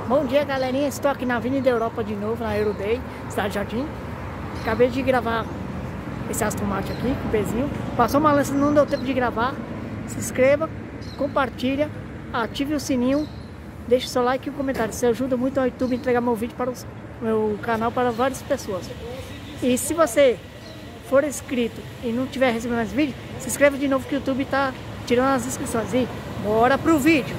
Bom dia, galerinha. Estou aqui na Avenida Europa de novo, na Euroday, Cidade Jardim. Acabei de gravar esse Aston Martin aqui, com o pezinho. Passou uma lança, não deu tempo de gravar. Se inscreva, compartilha, ative o sininho, deixe o seu like e um comentário. Isso ajuda muito ao YouTube a entregar meu vídeo para o meu canal para várias pessoas. E se você for inscrito e não tiver recebendo mais vídeo, se inscreva de novo que o YouTube está tirando as inscrições. E bora pro vídeo!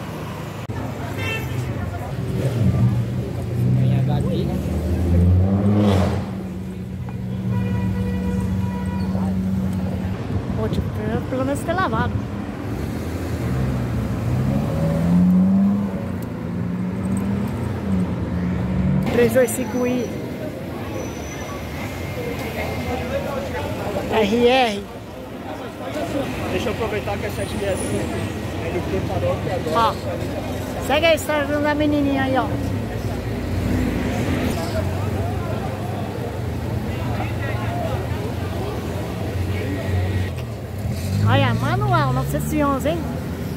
Ótimo, pelo menos ter lavado. I RR. Deixa eu aproveitar que a 765 ele preparou aqui agora. Ó, segue a história da menininha aí, ó. Olha, manual 911, hein?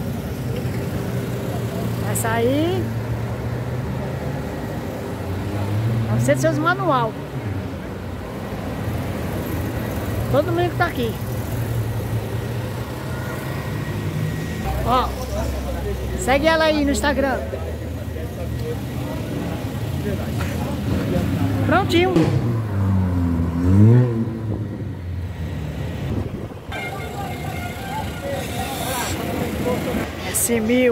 Vai sair 911 manual. Todo mundo que tá aqui. Ó, segue ela aí no Instagram. Prontinho. S1000.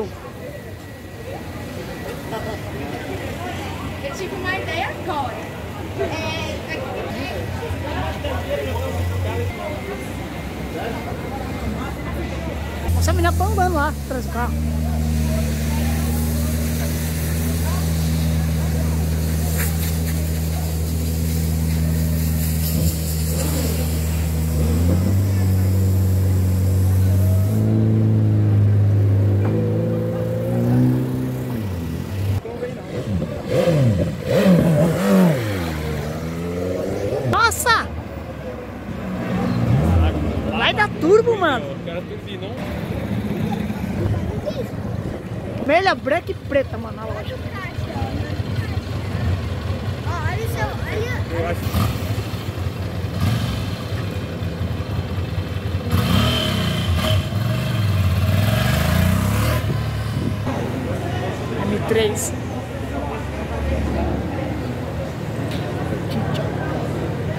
Eu tive uma ideia agora. Essa menina tá andando lá atrás do carro. Nossa! Vai dar turbo, mano. Vermelha, branca e preta, mano, na loja. Olha o seu. Olha. M3.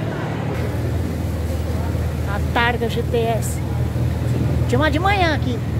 A Targa GTS. Tinha uma de manhã aqui.